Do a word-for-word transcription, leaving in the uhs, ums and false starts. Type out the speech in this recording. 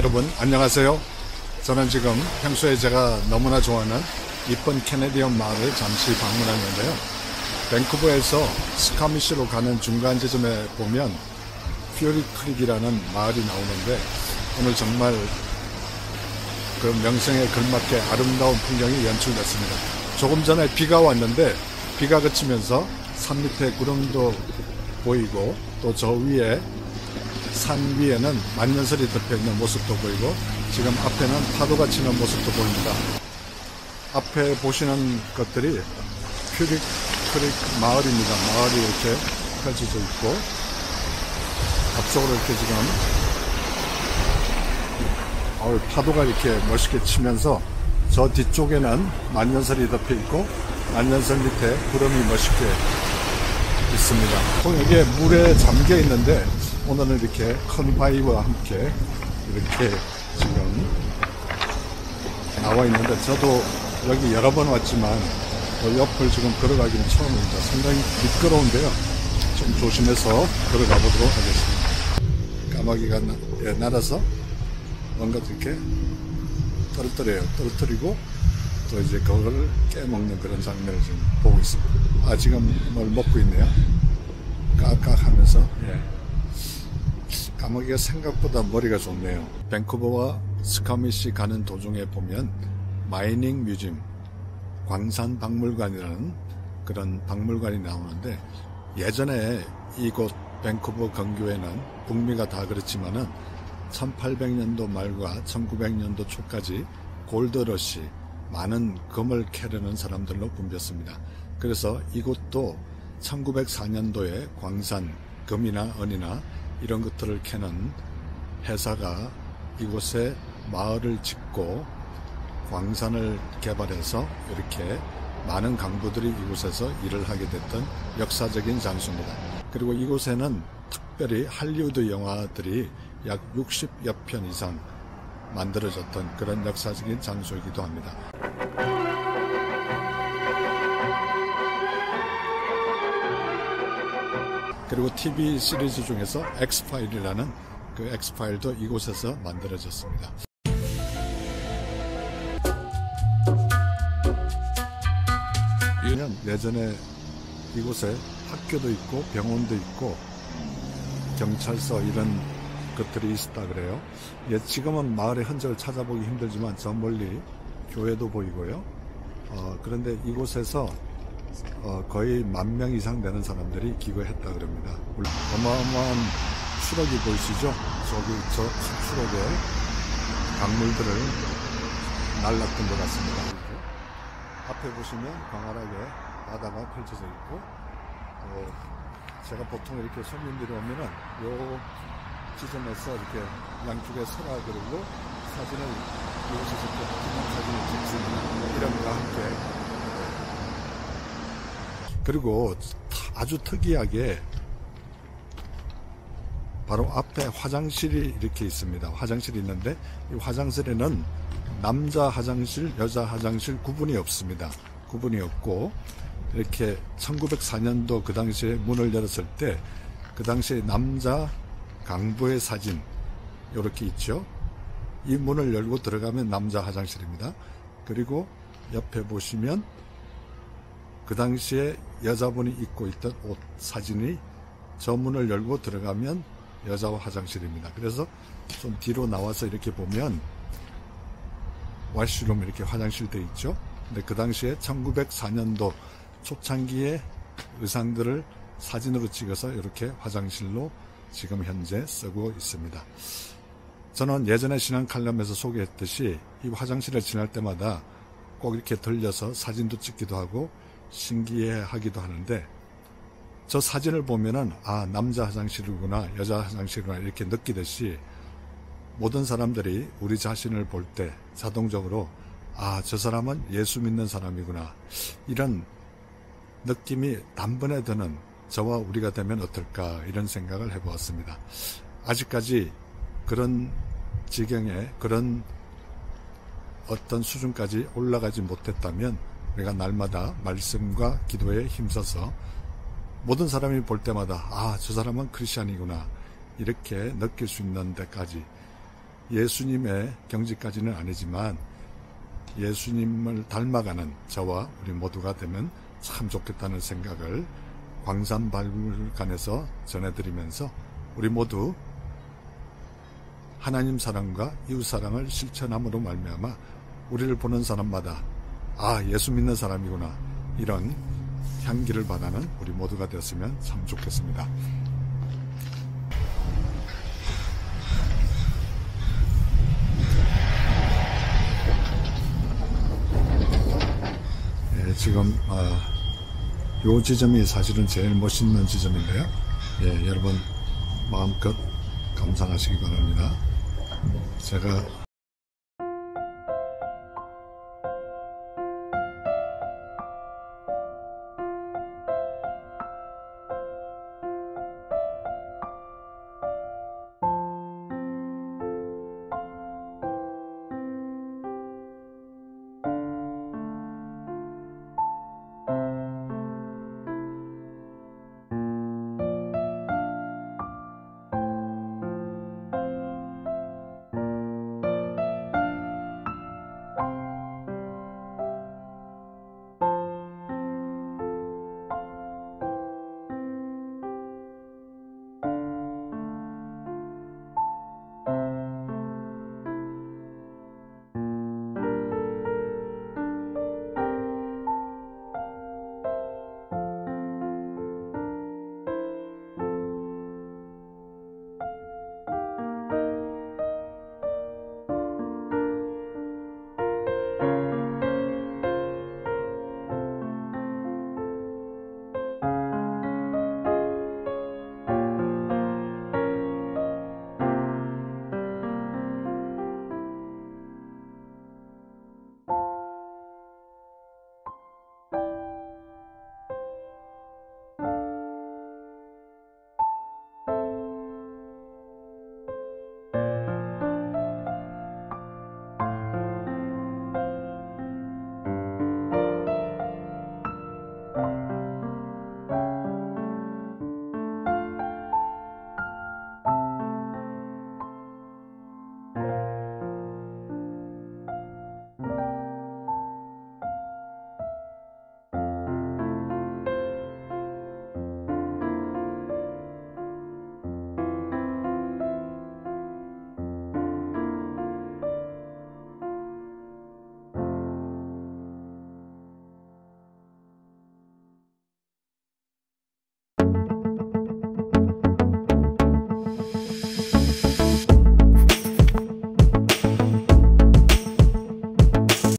여러분 안녕하세요. 저는 지금 평소에 제가 너무나 좋아하는 이쁜 캐네디언 마을을 잠시 방문했는데요. 밴쿠버에서 스카미시로 가는 중간 지점에 보면 퓨리 크릭이라는 마을이 나오는데 오늘 정말 그 명성에 걸맞게 아름다운 풍경이 연출됐습니다. 조금 전에 비가 왔는데 비가 그치면서 산 밑에 구름도 보이고 또 저 위에 산 위에는 만년설이 덮여있는 모습도 보이고 지금 앞에는 파도가 치는 모습도 보입니다. 앞에 보시는 것들이 퓨리 크릭 마을입니다. 마을이 이렇게 펼쳐져 있고 앞쪽으로 이렇게 지금 어, 파도가 이렇게 멋있게 치면서 저 뒤쪽에는 만년설이 덮여 있고 만년설 밑에 구름이 멋있게 있습니다. 여기에 물에 잠겨 있는데 오늘은 이렇게 컨바이와 함께 이렇게 지금 나와 있는데 저도 여기 여러 번 왔지만 옆을 지금 걸어가기는 처음입니다. 상당히 미끄러운데요. 좀 조심해서 걸어가 보도록 하겠습니다. 까마귀가 나, 예, 날아서 뭔가 이렇게 떨어뜨려요. 떨어뜨리고 또 이제 그걸 깨먹는 그런 장면을 지금 보고 있습니다. 아, 지금 뭘 먹고 있네요. 깍깍 하면서. 예. 까마귀가 생각보다 머리가 좋네요. 밴쿠버와 스카미시 가는 도중에 보면 마이닝 뮤지엄, 광산 박물관이라는 그런 박물관이 나오는데 예전에 이곳 밴쿠버 근교에는 북미가 다 그렇지만은 천팔백 년도 말과 천구백 년도 초까지 골드러시, 많은 금을 캐려는 사람들로 붐볐습니다. 그래서 이곳도 천구백사 년도에 광산, 금이나 은이나 이런 것들을 캐는 회사가 이곳에 마을을 짓고 광산을 개발해서 이렇게 많은 강부들이 이곳에서 일을 하게 됐던 역사적인 장소입니다. 그리고 이곳에는 특별히 할리우드 영화들이 약 육십여 편 이상 만들어졌던 그런 역사적인 장소이기도 합니다. 그리고 티비 시리즈 중에서 엑스파일이라는 그 엑스파일도 이곳에서 만들어졌습니다. 예전에 이곳에 학교도 있고 병원도 있고 경찰서 이런 것들이 있었다 그래요. 예, 지금은 마을의 흔적을 찾아보기 힘들지만 저 멀리 교회도 보이고요. 어, 그런데 이곳에서 어, 거의 만 명 이상 되는 사람들이 기거했다 그럽니다. 어마어마한 추럭이 보이시죠? 저기 저 추럭에 강물들을 날랐던 것 같습니다. 앞에 보시면 광활하게 바다가 펼쳐져 있고 어, 제가 보통 이렇게 손님들이 오면은 요 지점에서 이렇게 양쪽에 서라 그러고 사진을 이곳에서 기념 사진을 찍습니다. 이름과 함께. 그리고 아주 특이하게 바로 앞에 화장실이 이렇게 있습니다. 화장실이 있는데 이 화장실에는 남자 화장실, 여자 화장실 구분이 없습니다. 구분이 없고 이렇게 천구백사 년도 그 당시에 문을 열었을 때 그 당시에 남자 강부의 사진 이렇게 있죠. 이 문을 열고 들어가면 남자 화장실입니다. 그리고 옆에 보시면 그 당시에 여자분이 입고 있던 옷 사진이 저 문을 열고 들어가면 여자 화장실입니다. 그래서 좀 뒤로 나와서 이렇게 보면 와시룸 이렇게 화장실도 있죠. 근데 그 당시에 천구백사 년도 초창기의 의상들을 사진으로 찍어서 이렇게 화장실로 지금 현재 쓰고 있습니다. 저는 예전에 지난 칼럼에서 소개했듯이 이 화장실을 지날 때마다 꼭 이렇게 들려서 사진도 찍기도 하고 신기해하기도 하는데 저 사진을 보면은 아 남자 화장실이구나 여자 화장실이구나 이렇게 느끼듯이 모든 사람들이 우리 자신을 볼 때 자동적으로 아 저 사람은 예수 믿는 사람이구나 이런 느낌이 단번에 드는 저와 우리가 되면 어떨까 이런 생각을 해보았습니다. 아직까지 그런 지경에 그런 어떤 수준까지 올라가지 못했다면 우리가 날마다 말씀과 기도에 힘써서 모든 사람이 볼 때마다 아, 저 사람은 크리스찬이구나 이렇게 느낄 수 있는 데까지 예수님의 경지까지는 아니지만 예수님을 닮아가는 저와 우리 모두가 되면 참 좋겠다는 생각을 광산박물관에서 전해드리면서 우리 모두 하나님 사랑과 이웃 사랑을 실천함으로 말미암아 우리를 보는 사람마다 아, 예수 믿는 사람이구나, 이런 향기를 받아는 우리 모두가 되었으면 참 좋겠습니다. 예, 지금 어, 요 지점이 사실은 제일 멋있는 지점인데요. 예, 여러분 마음껏 감상하시기 바랍니다. 제가